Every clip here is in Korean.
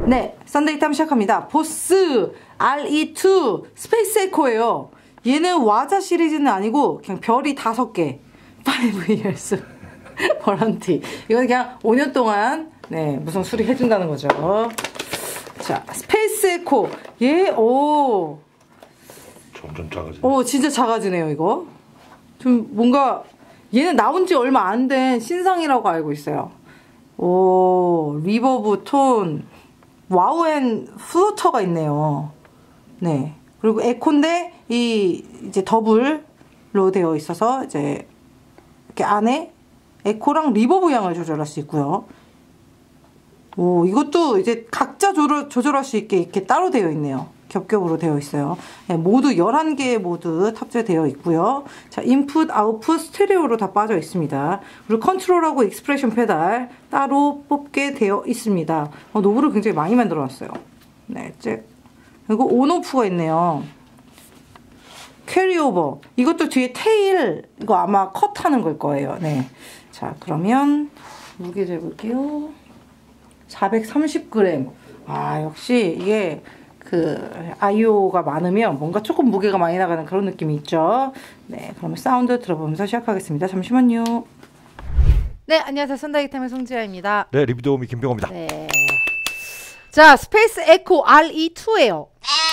네, 썬데이 타임 시작합니다. 보스 RE2 스페이스 에코예요. 얘는 와자 시리즈는 아니고 그냥 별이 5개 5years 워런티. 이건 그냥 5년 동안 네 무슨 수리 해준다는 거죠. 자, 스페이스 에코 얘 점점 작아지네. 진짜 작아지네요. 이거 좀 뭔가 얘는 나온 지 얼마 안 된 신상이라고 알고 있어요. 리버브 톤 와우 앤 플로터가 있네요. 네. 그리고 에코인데 이제 더블로 되어 있어서 이제 이렇게 안에 에코랑 리버브 양을 조절할 수 있고요. 이것도 이제 각자 조절할 수 있게 이렇게 따로 되어 있네요. 겹겹으로 되어 있어요. 네, 모두 11개의 모드 탑재되어 있고요. 자, 인풋, 아웃풋, 스테레오로 다 빠져 있습니다. 그리고 컨트롤하고 익스프레션 페달 따로 뽑게 되어 있습니다. 노브를 굉장히 많이 만들어 놨어요. 네, 그리고 온오프가 있네요. 캐리오버. 이것도 뒤에 테일, 이거 아마 컷하는 걸 거예요. 네. 자, 그러면 무게 재볼게요. 430g. 역시 이게 아이오가 많으면 뭔가 조금 무게가 많이 나가는 그런 느낌이 있죠. 네, 그러면 사운드 들어보면서 시작하겠습니다. 잠시만요. 네, 안녕하세요. 썬데이 타임의 송지아입니다. 네, 리뷰 도우미 김병호입니다. 네. 자, 스페이스 에코 RE2예요.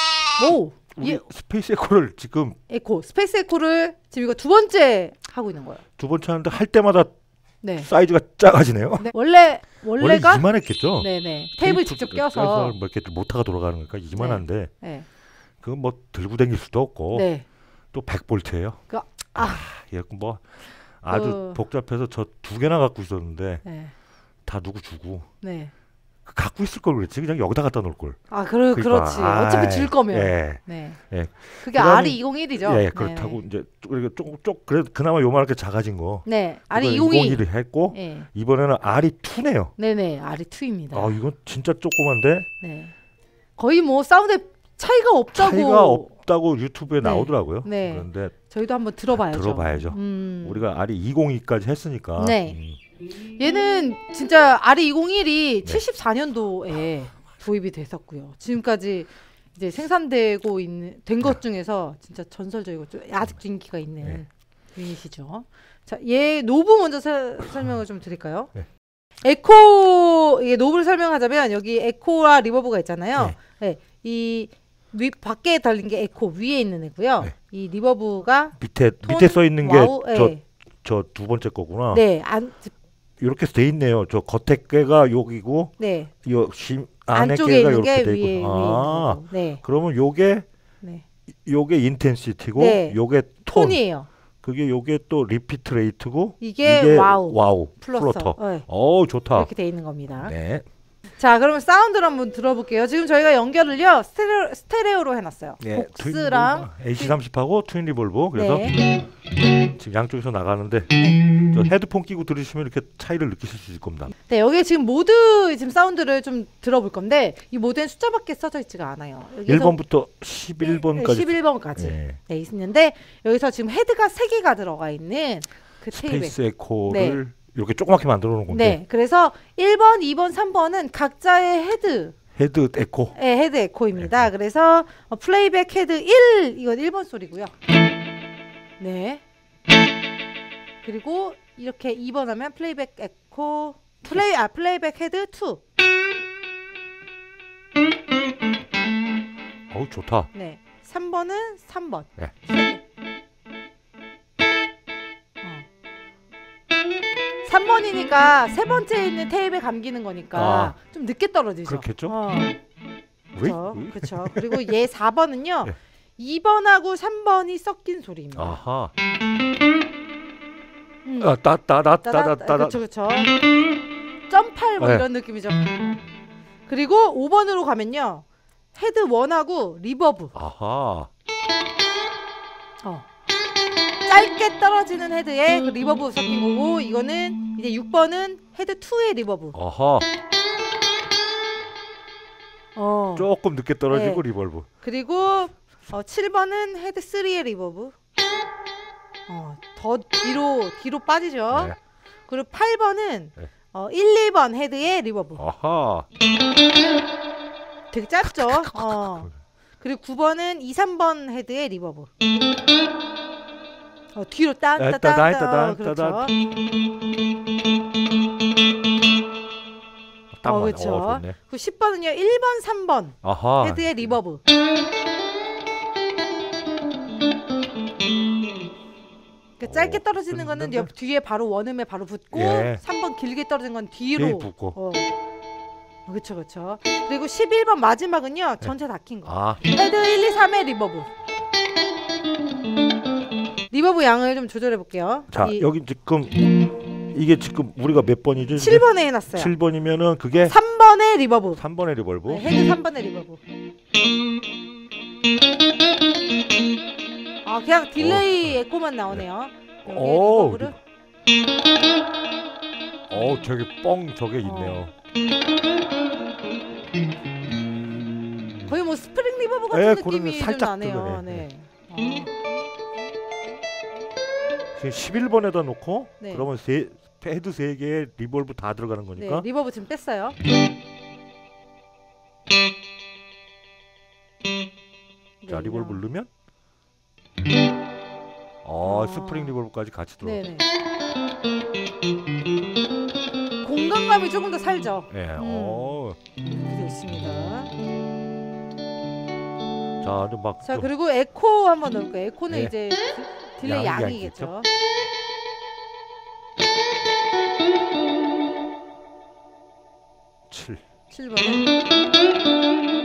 스페이스 에코를 지금 스페이스 에코를 지금 이거 2번째 하고 있는 거예요. 2번째 하는데 할 때마다 네. 사이즈가 작아지네요. 네. 원래가 이만했겠죠. 네네. 테이블 직접 껴서 뭐 이렇게 모터가 돌아가는 거니까 이만한데 네. 그건 뭐 들고 다닐 수도 없고 네. 또 100볼트예요. 이거 뭐 아주 복잡해서 저 2개나 갖고 있었는데 네. 다 누구 주고 네. 갖고 있을 걸 그랬지. 그냥 여기다 갖다 놓을 걸. 그렇지. 어차피 줄 거면. 네. 그게 RE201이죠. 예, 그렇다고 이제 그래도 그나마 요만하게 작아진 거. 네. RE201 201을 했고 이번에는 RE2네요. 네네. RE2입니다. 이건 진짜 조그만데. 네. 거의 뭐 사운드에 차이가 없다고 유튜브에 나오더라고요. 네. 그런데 저희도 한번 들어봐야죠. 우리가 RE202까지 했으니까. 네. 얘는 진짜 RE201이 74년도에 도입이 됐었고요. 지금까지 이제 생산되고 된 것 중에서 진짜 전설적이고 아직도 인기가 있는 유닛이죠. 자, 얘 노브 먼저 설명을 좀 드릴까요? 네. 이게 노브를 설명하자면 여기 에코와 리버브가 있잖아요. 네. 이 밖에 달린 게 에코 위에 있는 애고요. 이 리버브가 밑에 써 있는 게 저 2번째 거구나. 네. 이렇게 돼 있네요. 저 겉에 깨가 여기고, 안에 깨가 이렇게 돼 있고. 네. 그러면 요게 인텐시티고, 요게 톤이에요. 요게 또 리피트 레이트고, 이게 와우 플로터. 네. 좋다. 이렇게 돼 있는 겁니다. 네. 자, 그러면 사운드를 한번 들어볼게요. 지금 저희가 연결을요 스테레오로 해놨어요. 복스랑 AC30하고 트윈 리볼브. 그래서 지금 양쪽에서 나가는데 저 헤드폰 끼고 들으시면 이렇게 차이를 느끼실 수 있을 겁니다. 네, 여기 지금 모드 지금 사운드를 좀 들어볼 건데 이 모드엔 숫자밖에 써져 있지가 않아요. 1번부터 11번까지 있는데 여기서 지금 헤드가 3개가 들어가 있는 그 테이블. 스페이스 에코를 이렇게 조그맣게 만들어 놓은 건데. 네, 그래서 1번, 2번, 3번은 각자의 헤드 에코. 네, 헤드 에코입니다. 그래서 플레이백 헤드 1, 이건 1번 소리고요. 네. 그리고 이렇게 2번 하면 플레이백 에코 플레이백 헤드 2. 좋다. 네. 3번은 3번. 네. 3번이니까 세 번째 있는 테이프에 감기는 거니까 좀 늦게 떨어지죠. 그렇겠죠. 그렇죠. 그리고 얘 4번은요. 2번하고 3번이 섞인 소리입니다. 아하. 그렇죠. 점팔 뭐 이런 느낌이죠. 그리고 5번으로 가면요. 헤드 1하고 리버브. 아하. 짧게 떨어지는 헤드에 그 리버브 섞인 거고, 이거는 이제 6번은 헤드 2의 리버브. 아하. 조금 늦게 떨어지고 리버브. 그리고 7번은 헤드 3의 리버브. 더 뒤로 빠지죠. 네. 그리고 8번은 1, 2번 헤드의 리버브. 아하. 되게 짧죠. 그리고 9번은 2, 3번 헤드의 리버브. 뒤로 딴따딴따. 그렇죠. 그렇죠. 그 10번은요 1번, 3번 아하. 헤드의 리버브. 그러니까 짧게 떨어지는 거는 뒤에 바로 원음에 바로 붙고 3번 길게 떨어지는 건 뒤로 붙고. 그렇죠, 그렇죠. 그리고 11번 마지막은요 전체 다 낀 거. 헤드 1, 2, 3의 리버브. 리버브 양을 좀 조절해 볼게요. 자, 여기 지금 이게 지금 우리가 몇 번이죠? 7번에 해놨어요. 7번이면은 그게 3번의 리버브. 3번의 리버브. 네, 헤드 3번의 리버브. 그냥 딜레이 에코만 나오네요. 리버브를. 저기 뻥 저게 있네요. 거의 뭐 스프링 리버브 같은 느낌이 좀 나네요. 네. 11번에다 놓고 그러면 헤드 3개에 리버브 다 들어가는 거니까. 네, 리버브 지금 뺐어요. 자, 리버브 누르면 스프링 리버브까지 같이 들어가. 네네. 공간감이 조금 더 살죠. 네. 이렇게 있습니다. 자, 그리고 에코 한번 넣을게요. 에코는 이제 딜레이 양이겠죠. 칠. 7번에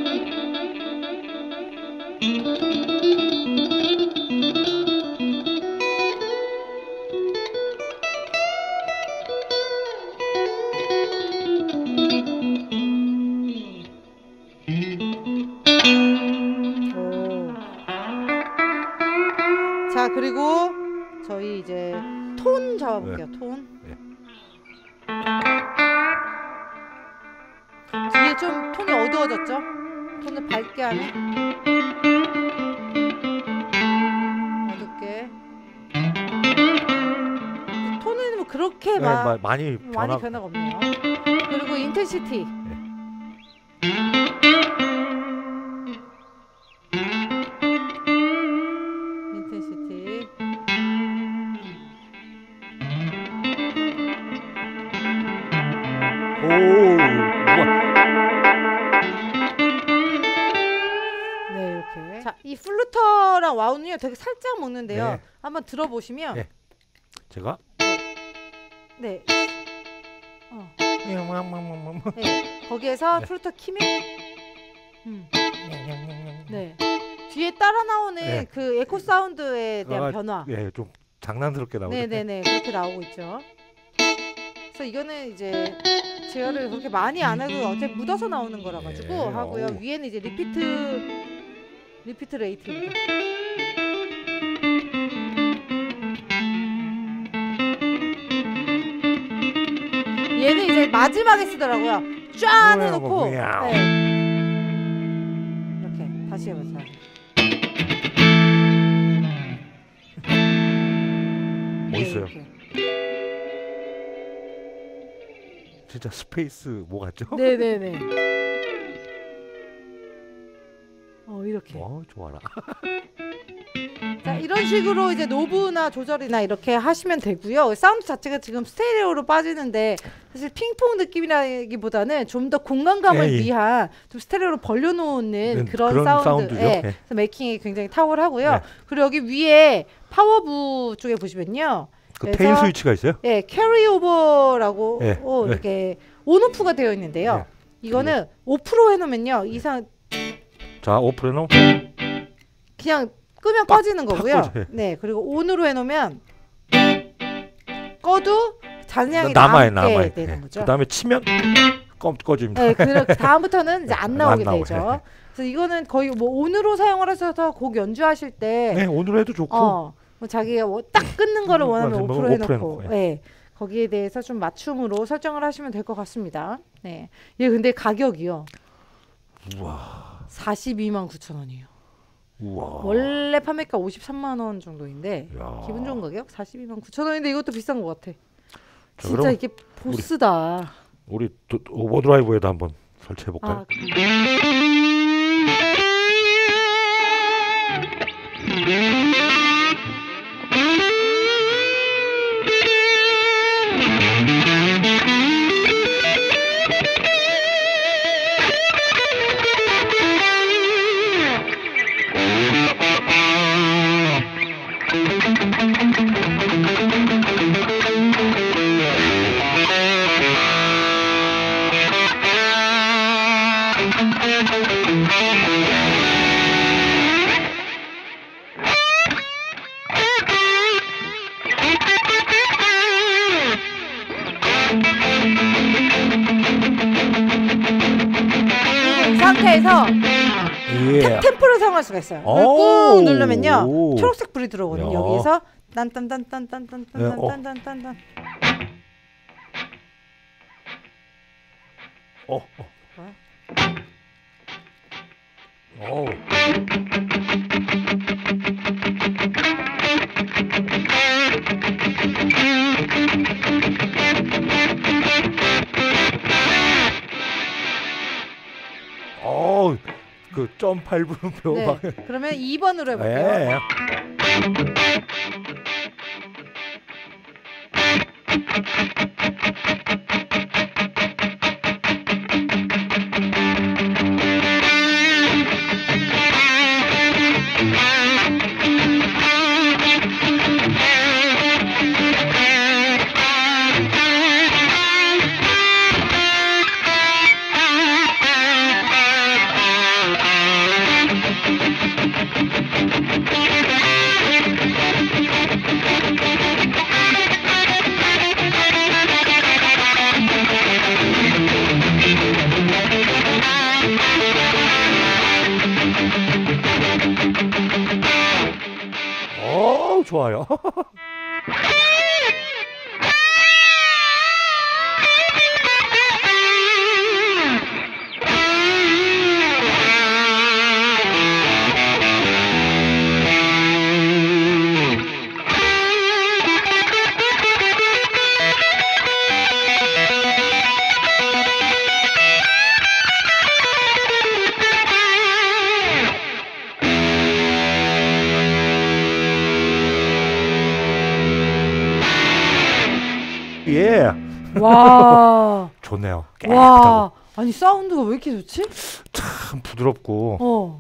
자, 그리고 저희 이제 톤 잡아볼게요. 톤. 뒤에 좀 톤이 어두워졌죠? 톤을 밝게 하면 어둡게. 톤은 뭐 그렇게 많이 변화가 없네요. 그리고 인텐시티. 네, 이렇게. 자, 이 플루터랑 와우는요 되게 살짝 먹는데요. 한번 들어보시면. 제가. 네. 거기에서 플루터 키면. 네. 뒤에 따라 나오는 그 에코 사운드에 대한 변화. 좀 장난스럽게 나오죠. 네네네, 그렇게 나오고 있죠. 그래서 이거는 이제 제어를 그렇게 많이 안 하고 어차피 묻어서 나오는 거라 가지고 하고요. 위에는 이제 리피트 레이트입니다. 얘는 이제 마지막에 쓰더라고요. 쫙 해놓고 이렇게 다시 해보세요. 멋있어요. 진짜 스페이스 뭐 같죠? 네네네. 이렇게. 좋아라. 자, 이런 식으로 이제 노브나 조절이나 이렇게 하시면 되고요. 사운드 자체가 지금 스테레오로 빠지는데 사실 핑퐁 느낌이라기보다는 좀 더 공간감을 위한 좀 스테레오로 벌려놓는 그런 사운드. 그래서 메이킹이 굉장히 탁월하고요. 그리고 여기 위에 파워부 쪽에 보시면요. 그 테일 스위치가 있어요? 네, 캐리오버라고 이렇게 온오프가 되어 있는데요. 이거는 5% 해놓으면요. 자, 5% 해놓으면 그냥 끄면 꺼지는 거고요. 네, 그리고 온으로 해놓으면 꺼도 잔향이 남게 되는 거죠. 그 다음에 치면 꺼집니다. 네, 다음부터는 이제 안 나오게 되죠. 그래서 이거는 거의 뭐 온으로 사용을 하셔서 곡 연주하실 때 온으로 해도 좋고 뭐 자기가 딱 끊는 거를 원하면 5% 해놓고 거기에 대해서 좀 맞춤으로 설정을 하시면 될 것 같습니다. 네, 얘 근데 가격이요. 우와. 42만 9천 원이에요. 우와. 원래 판매가 53만 원 정도인데 기분 좋은 가격 42만 9천 원인데 이것도 비싼 것 같아. 진짜 이게 보스다. 우리 오버드라이브에도 한번 설치해 볼까요? 이 상태에서 예. 템포를 사용할 수가 있어요. 꾹 누르면요 초록색 불이 들어오거든요. 여기서 딴딴딴딴딴딴딴딴딴딴. 그 점 밟으면표. 네. 그러면 2번으로 해볼게요. 예. 좋아요. 예. 와. 좋네요. 와. 아니 사운드가 왜 이렇게 좋지? 참 부드럽고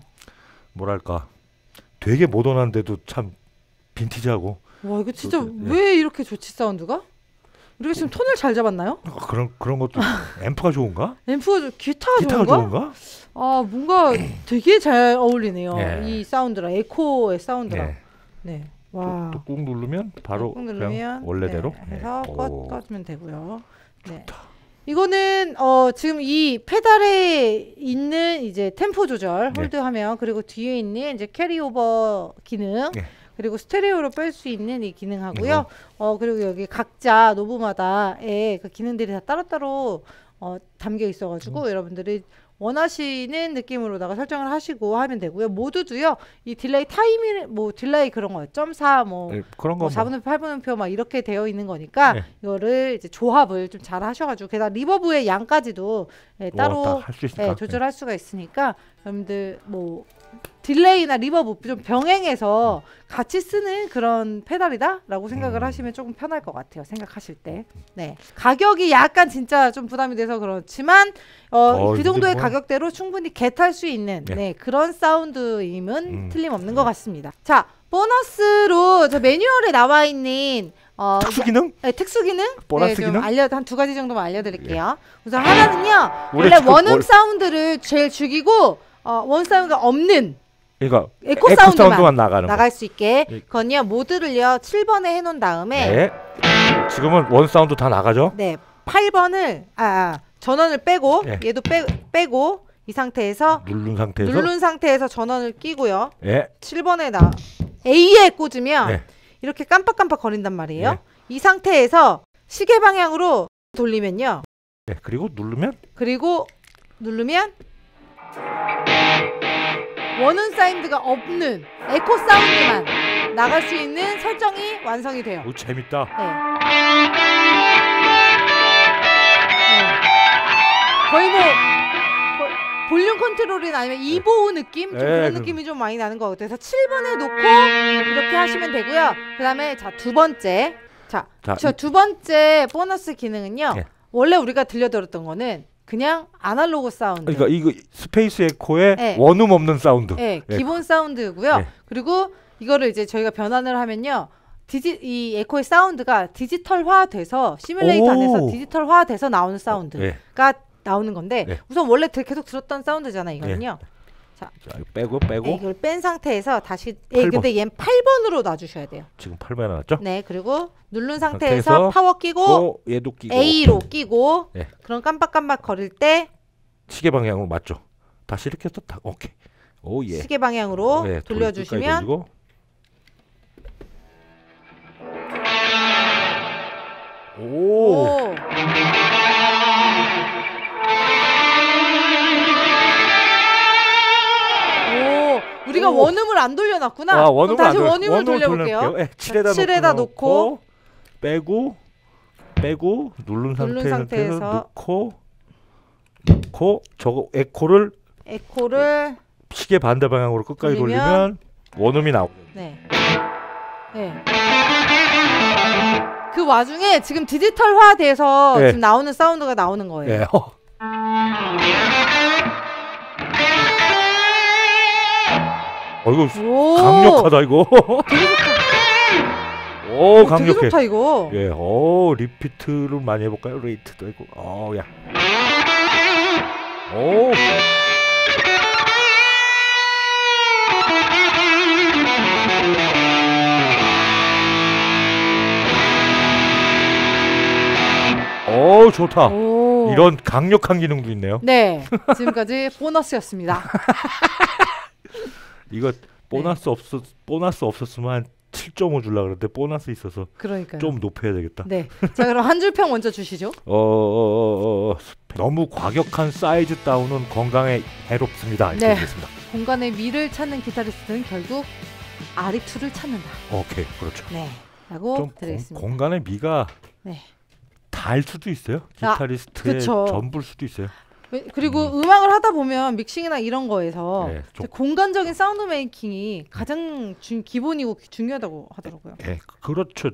뭐랄까 되게 모던한데도 참 빈티지하고. 와 이거 진짜 왜 이렇게 좋지 사운드가? 우리가 지금 톤을 잘 잡았나요? 그런 것도 앰프가 좋은가? 앰프가 기타가 좋은가? 아 뭔가 되게 잘 어울리네요. 네. 이 사운드랑 에코의 사운드랑. 네. 네. 와. 또 꾹 누르면 바로 꾹 누르면 그냥 원래대로 해서 네. 꺼주면 되고요. 네. 좋다. 이거는 지금 이 페달에 있는 이제 템포 조절 홀드하면 그리고 뒤에 있는 이제 캐리오버 기능 그리고 스테레오로 뺄 수 있는 이 기능하고요. 그리고 여기 각자 노브마다의 그 기능들이 다 따로따로 담겨 있어가지고 여러분들이 원하시는 느낌으로다가 설정을 하시고 하면 되고요. 모두도요. 이 딜레이 타이밍 뭐 딜레이 그런 거 0.4 뭐 그런 거 4분의 8분의 막 이렇게 되어 있는 거니까 이거를 이제 조합을 좀 잘 하셔가지고 게다가 리버브의 양까지도 따로 조절할 수가 있으니까 여러분들 뭐 딜레이나 리버브 좀 병행해서 같이 쓰는 그런 페달이다라고 생각을 하시면 조금 편할 것 같아요. 생각하실 때. 네. 가격이 약간 진짜 좀 부담이 돼서 그렇지만 그 정도의 가격대로 충분히 겟할 수 있는 그런 사운드임은 틀림없는 것 같습니다. 자, 보너스로 저 매뉴얼에 나와 있는 특수 기능? 네, 특수 기능? 보너스 기능? 한 두 가지 정도만 알려드릴게요. 우선 하나는요. 원래 원음 사운드를 제일 죽이고 원 사운드가 없는 그러니까 에코 사운드만 나갈 수 있게 그건요 모드를요 7번에 해놓은 다음에 지금은 원 사운드 다 나가죠? 네 8번을 전원을 빼고 얘도 빼고 이 상태에서 누른 상태에서 전원을 끼고요 7번에 A에 꽂으면 이렇게 깜빡깜빡 거린단 말이에요. 이 상태에서 시계 방향으로 돌리면요 그리고 누르면 원음 사운드가 없는 에코 사운드만 나갈 수 있는 설정이 완성이 돼요. 오, 재밌다. 거의 뭐 볼륨 컨트롤이나 아니면 이보우 느낌? 좀 그런 느낌이 좀 많이 나는 것 같아요. 그래서 7번에 놓고 이렇게 하시면 되고요. 그 다음에 자, 두 번째. 자, 저 두 번째 보너스 기능은요. 네. 원래 우리가 들려드렸던 거는 그냥 아날로그 사운드. 그러니까 이거 스페이스 에코의 네. 원음 없는 사운드. 네, 기본 사운드고요. 네. 그리고 이거를 이제 저희가 변환을 하면요. 이 에코의 사운드가 디지털화돼서 시뮬레이터 안에서 디지털화돼서 나오는 사운드가 나오는 건데 네. 우선 원래 계속 들었던 사운드잖아요. 이거는요. 네. 자, 이거 빼고 네, 이걸 뺀 상태에서 다시 근데 얘는 8번으로 놔주셔야 돼요. 지금 8번에 놨죠? 네, 그리고 누른 상태에서 파워 끼고 얘도 끼고 A로 끼고 네. 그럼 깜빡깜빡 거릴 때 시계 방향으로 맞죠? 다시 이렇게 해서 딱 오케이. 오 예. 시계 방향으로 네, 돌려주시면 오. 우리가 원음을 안 돌려놨구나. 원음을 다시 원음을 돌려볼게요. 네, 7에다 놓고 빼고 누른 상태에서 넣고 저거 에코를 시계 반대 방향으로 끝까지 돌리면 원음이 나오고. 네. 네. 그 와중에 지금 디지털화돼서 네. 지금 나오는 사운드가 나오는 거예요. 네. 이거 강력하다 이거. 오 강력해. 되게 좋다 이거. 예, 리피트를 많이 해볼까요? 레이트도 있고. 야. 좋다. 이런 강력한 기능도 있네요. 네, 지금까지 보너스였습니다. 이거 보너스 없었으면 한 7.5 주려고 그랬는데 보너스 있어서 그러니까요. 좀 높여야 되겠다. 네. 자, 그럼 한 줄 평 먼저 주시죠. 너무 과격한 사이즈 다운은 건강에 해롭습니다. 이렇게 되겠습니다. 공간의 미를 찾는 기타리스트는 결국 RE2를 찾는다. 오케이, 그렇죠. 네. 라고 드리겠습니다. 공간의 미가 달 수도 있어요. 기타리스트의 전부일 수도 있어요. 그리고 음악을 하다 보면 믹싱이나 이런 거에서 공간적인 사운드 메이킹이 가장 기본이고 중요하다고 하더라고요. 네, 그렇죠.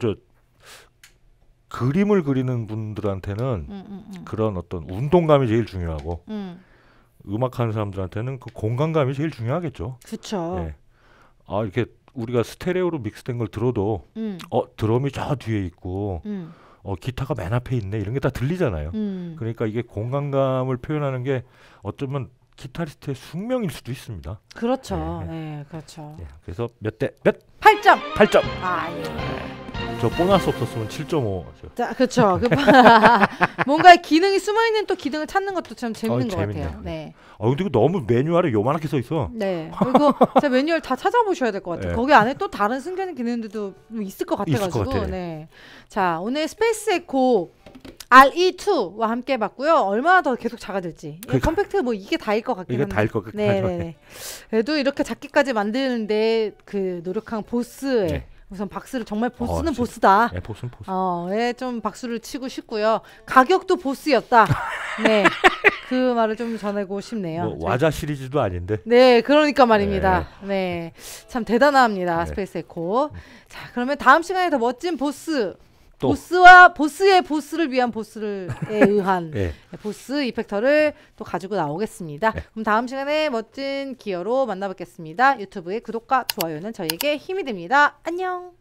그림을 그리는 분들한테는 그런 어떤 운동감이 제일 중요하고 음악하는 사람들한테는 그 공간감이 제일 중요하겠죠. 그렇죠. 네. 이렇게 우리가 스테레오로 믹스된 걸 들어도 드럼이 저 뒤에 있고 기타가 맨 앞에 있네 이런 게 다 들리잖아요. 그러니까 이게 공간감을 표현하는 게 어쩌면 기타리스트의 숙명일 수도 있습니다. 그렇죠. 네, 그렇죠. 그래서 몇? 8점. 8점. 예. 저 보너스 없었으면 7.5죠. 자, 그렇죠. 뭔가 기능이 숨어 있는 또 기능을 찾는 것도 참 재밌는 것 같아요. 네. 근데 이거 너무 매뉴얼에 요만하게 써 있어. 네. 그리고 제 매뉴얼 다 찾아보셔야 될 것 같아요. 거기 안에 또 다른 숨겨진 기능들도 있을 것 같아가지고. 네. 자, 오늘 스페이스 에코 RE2와 함께 해봤고요. 얼마나 더 계속 작아질지. 컴팩트 뭐 이게 다일 것 같긴 한데. 이게 다일 것 같긴 하죠. 네. 그래도 이렇게 작게까지 만드는데 그 노력한 보스의 우선 박수를 정말 보스는 보스다. 네, 보스는 보스. 좀 박수를 치고 싶고요. 가격도 보스였다. 네, 그 말을 좀 전하고 싶네요. 와자 시리즈도 아닌데. 네, 그러니까 말입니다. 네, 참 대단합니다. 스페이스 에코. 자, 그러면 다음 시간에 더 멋진 보스. 보스와 보스의 보스를 위한 보스에 의한 보스 이펙터를 또 가지고 나오겠습니다. 그럼 다음 시간에 멋진 기어로 만나뵙겠습니다. 유튜브의 구독과 좋아요는 저희에게 힘이 됩니다. 안녕.